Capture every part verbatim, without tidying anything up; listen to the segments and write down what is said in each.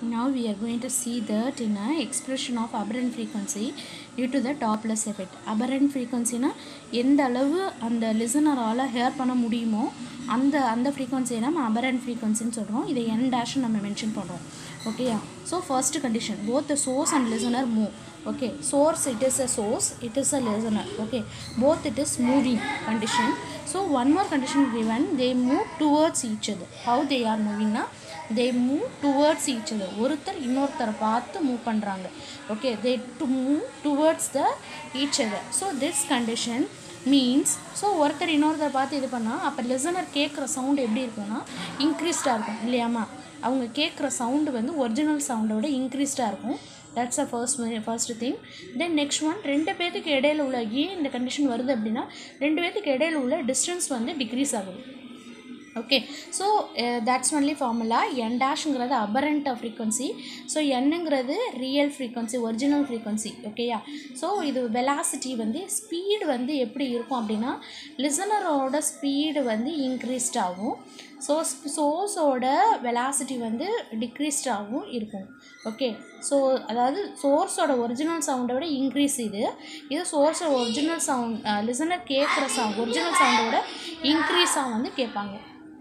Now we are going to see that in a expression of aberrant frequency due to the Doppler's effect. Aberrant frequency na எந்த அளவு அந்த லிசனரால here பண்ண முடியுமோ அந்த அந்த frequency நம்ம aberrant frequency ன்னு சொல்றோம். இதை n dash நம்ம மென்ஷன் பண்றோம். ஓகேயா? So first condition, both the source and listener move. Okay, source it is a source, it is a listener. Okay, both it is moving condition. So one more condition given, they move towards each other. How they are moving na? They move towards each other. ஒருத்தர் இன்னொருத்தரை பார்த்து move பண்றாங்க. Okay, they to move towards the each other. So this condition means, so ஒருத்தர் இன்னொருத்தரை பார்த்து இது பண்ணா அப்ப listener கேக்குற சவுண்ட் எப்படி இருக்கும்னா இன்க்ரீஸ்டா இருக்கும் இல்லையாமா? அவங்க கேக்குற சவுண்ட் வந்து ஒரிஜினல் சவுண்டோட இன்க்ரீஸ்டா இருக்கும். That's the first first thing. Then next one, ரெண்டு பேருக்கு இடையில உள்ள ஏன் இந்த கண்டிஷன் வருது அப்படினா ரெண்டு பேருக்கு இடையில உள்ள டிஸ்டன்ஸ் வந்து டிக்ரீஸ் ஆகுது. Okay, so uh, that's only formula. N dash ங்கிறது aberrant frequency, so n ங்கிறது real frequency, original frequency. Okay யா? So இது velocity வந்து speed வந்து எப்படி இருக்கும் அப்படினா listener-ஓட speed வந்து increased ஆகும், so source-ஓட velocity வந்து decreased ஆகும் இருக்கும். Okay, so அதாவது source-ஓட original sound-ஓட increase இது இது source-ஓட original sound uh, listener கேக்குற sound original sound-ஓட increase ஆ வந்து கேட்பாங்க.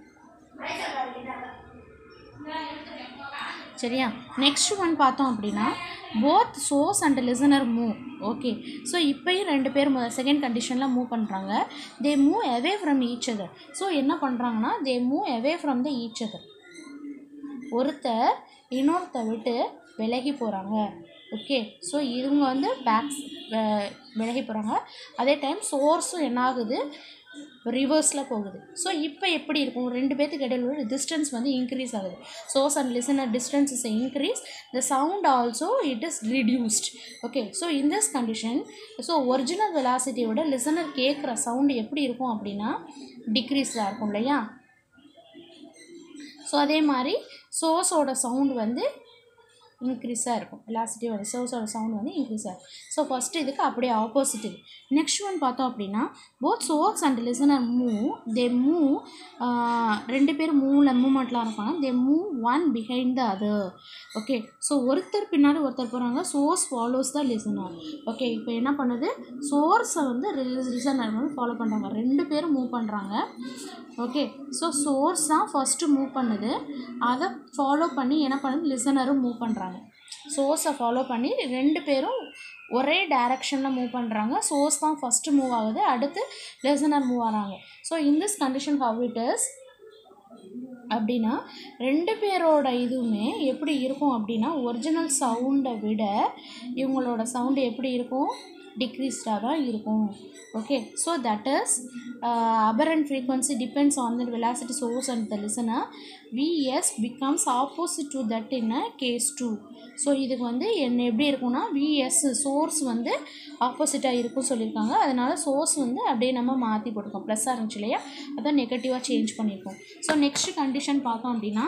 சரியா? நெக்ஸ்ட் ஒன் பார்த்தோம் அப்படின்னா both source and listener move. Okay, so இப்போயும் ரெண்டு பேர் செகண்ட் கண்டிஷனில் மூவ் பண்ணுறாங்க. they move away from each other. So என்ன பண்ணுறாங்கன்னா they move away from the each other. ஒருத்தர் இன்னொருத்தர் விட்டு விலகி போகிறாங்க. ஓகே, ஸோ இவங்க வந்து பேக்ஸ் விலகி போகிறாங்க. அதே டைம் சோர்ஸும் என்ன ஆகுது ரிவர்ஸில் போகுது. ஸோ இப்போ எப்படி இருக்கும் ரெண்டு பேர்த்துக்கு இடையில உள்ள டிஸ்டன்ஸ் வந்து இன்க்ரீஸ் ஆகுது. Source and listener distance is increase, the sound also it is reduced. Okay, so in this condition so original வெலாசிட்டியோட லிசனர் கேட்குற சவுண்டு எப்படி இருக்கும் அப்படின்னா டிக்ரீஸாக இருக்கும் இல்லையா? ஸோ அதே மாதிரி சோர்ஸோட சவுண்டு வந்து இன்க்ரீஸாக இருக்கும், வெலாசிட்டியோட சோர்ஸோட சவுண்ட் வந்து இன்க்ரீஸ் ஆகும். ஸோ ஃபஸ்ட்டு இதுக்கு அப்படியே ஆப்போசிட் இது. நெக்ஸ்ட் ஒன் பார்த்தோம் அப்படின்னா both source and listener move, they move ரெண்டு பேரும் மூவில் மூவ்மெண்ட்லாம் இருப்பாங்க. They move one behind the other. Okay, so ஒருத்தர் பின்னாடி ஒருத்தர் போகிறாங்க. Source follows the listener. Okay, இப்போ என்ன பண்ணுது சோர்ஸை வந்து லிசனர் வந்து ஃபாலோ பண்ணுறாங்க. ரெண்டு பேரும் மூவ் பண்ணுறாங்க. ஓகே, ஸோ சோர்ஸ் தான் ஃபஸ்ட்டு மூவ் பண்ணுது, அதை ஃபாலோ பண்ணி என்ன பண்ணுது லிசனரும் மூவ் பண்ணுறாங்க. சோர்ஸை ஃபாலோ பண்ணி ரெண்டு பேரும் ஒரே டைரக்ஷனில் மூவ் பண்ணுறாங்க. சோர்ஸ் தான் ஃபஸ்ட்டு மூவ் ஆகுது, அடுத்து லிசனர் மூவ் ஆகிறாங்க. So in this condition how it is அப்படின்னா ரெண்டு பேரோட இதுவுமே எப்படி இருக்கும் அப்படின்னா ஒரிஜினல் சவுண்டை விட இவங்களோட சவுண்டு எப்படி இருக்கும் டிக்ரீஸ்டாக தான் இருக்கும். Okay, so that is aberrant frequency depends on the velocity source and the listener. Vs becomes opposite to that in a case two. So இதுக்கு வந்து என்ன எப்படி இருக்கும்னா Vs சோர்ஸ் வந்து ஆப்போசிட்டாக இருக்கும் சொல்லியிருக்காங்க. அதனால சோர்ஸ் வந்து அப்படியே நம்ம மாற்றி போட்டிருக்கோம். ப்ளஸ்ஸாக இருந்துச்சு இல்லையா, அதான் நெகட்டிவாக சேஞ்ச் பண்ணியிருக்கோம். ஸோ நெக்ஸ்ட் கண்டிஷன் பார்த்தோம் அப்படின்னா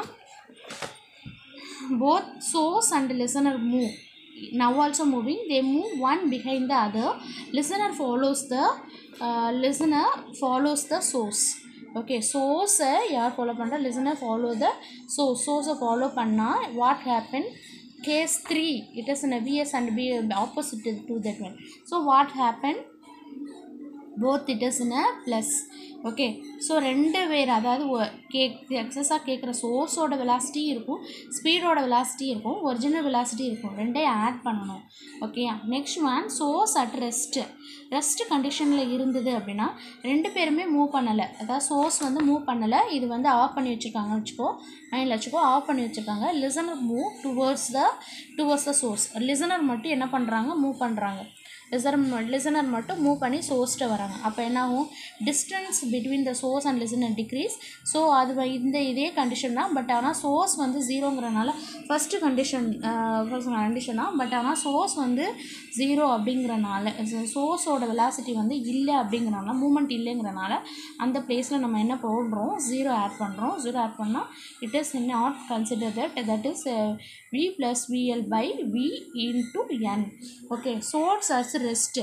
both source and listener move. Now also moving, they move one behind the other. Listener follows the uh, listener follows the source. Okay, source yaar follow panda, listener follow the source. Source follow panna what happened? Case three, it is in a Vs and B opposite to that one. So what happened? Both it is in a plus. Okay, so ரெண்டு பேர் அதாவது கேக் எக்ஸஸாக கேட்குற சோர்ஸோட velocity இருக்கும், ஸ்பீடோட velocity இருக்கும், ஒரிஜினல் வெலாசிட்டி இருக்கும், ரெண்டையும் ஆட் பண்ணணும். Okay, next one source at rest. Rest கண்டிஷனில் இருந்தது அப்படின்னா ரெண்டு பேருமே மூவ் பண்ணலை, அதாவது சோர்ஸ் வந்து மூவ் பண்ணலை, இது வந்து ஆஃப் பண்ணி வச்சுருக்காங்கன்னு வச்சுக்கோ, மைண்டில் வச்சுக்கோ, ஆஃப் பண்ணி வச்சுருக்காங்க. Listener move towards the towards the source. Listener மட்டும் என்ன பண்ணுறாங்க மூவ் பண்ணுறாங்க. லிசனர் லிசனர் மட்டும் மூவ் பண்ணி சோர்ஸ்ட்டு வராங்க. அப்போ என்ன ஆகும் distance between the source and listener decrease. So அது இந்த இதே கண்டிஷன் தான், பட் ஆனால் சோர்ஸ் வந்து ஜீரோங்கிறனால ஃபஸ்ட்டு கண்டிஷன் ஃபஸ்ட் கண்டிஷன் தான், பட் ஆனால் சோர்ஸ் வந்து ஜீரோ அப்படிங்கிறனால சோர்ஸோட வெலாசிட்டி வந்து இல்லை அப்படிங்கிறனால மூமெண்ட் இல்லைங்கிறனால அந்த பிளேஸில் நம்ம என்ன போடுறோம் ஜீரோ ஆட் பண்ணுறோம். ஜீரோ ஆட் பண்ணால் it is not consider that that is V plus V L by V into N. Okay, source as rest.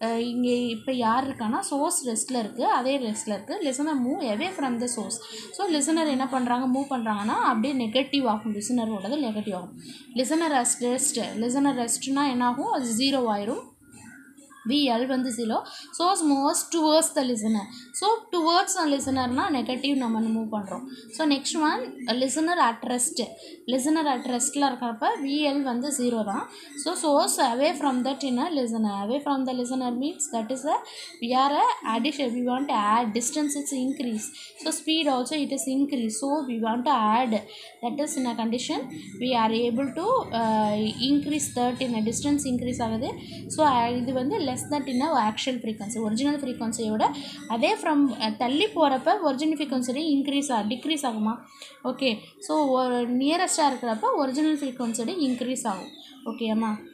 இங்கே இப்போ யார் இருக்கான்னா சோர்ஸ் ரெஸ்ட்டில் இருக்குது, அதே ரெஸ்ட்டில் இருக்குது. Listener move away from the source. So listener என்ன பண்ணுறாங்க, மூவ் பண்ணுறாங்கன்னா அப்படியே நெகட்டிவ் ஆகும், லிசனரோடது நெகட்டிவ் ஆகும். லிசனர் ரெஸ்ட் லிசனர் ரெஸ்ட்னா என்ன ஆகும், அது ஜீரோ ஆயிரும். V L வந்து zero. Source moves towards the listener. So towards the listener na negative நம்ம move பண்றோம். So next one listener at rest. Listener at rest ல இருக்கறப்ப V L வந்து zero தான். So source away from that inner listener. Away from the listener means that is a we are a addition. We want to add distance is increase. So speed also it is increase. So we want to add. That is in a condition we are able to uh, increase that in a distance increase ஆகுது. So இது வந்து less than in a actual frequency. Original frequency ஓட அதே from தள்ளி போகிறப்ப original frequency increase ஆ decrease ஆகுமா? Okay. So ஒரு நியரஸ்டாக இருக்கிறப்ப ஒரிஜினல் ஃப்ரீக்வன்சி இன்க்ரீஸ் ஆகும். ஓகேம்மா?